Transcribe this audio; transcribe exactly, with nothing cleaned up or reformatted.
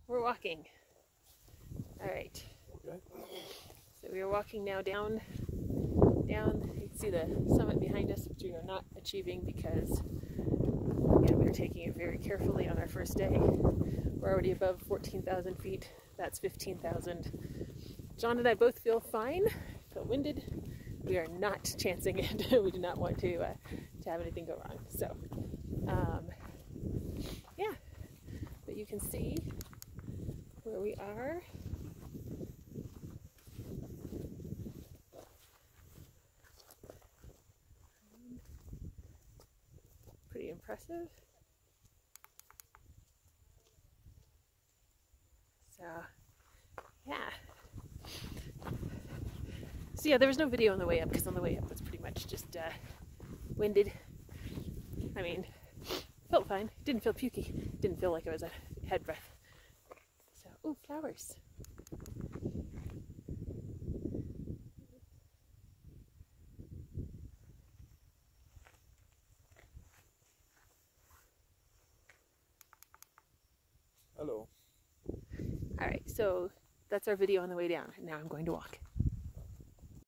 We're walking. All right. Okay. So we are walking now down, down. You can see the summit behind us, which we are not achieving because yeah, we're taking it very carefully on our first day. We're already above fourteen thousand feet. That's fifteen thousand. John and I both feel fine, feel winded. We are not chancing it. We do not want to uh, to have anything go wrong. So, um, yeah. But you can see where we are. Pretty impressive. So, yeah. So yeah, there was no video on the way up because on the way up was pretty much just uh, winded. I mean, felt fine. Didn't feel pukey. Didn't feel like I was a head breath. So, ooh, flowers. Hello. All right, so that's our video on the way down. Now I'm going to walk.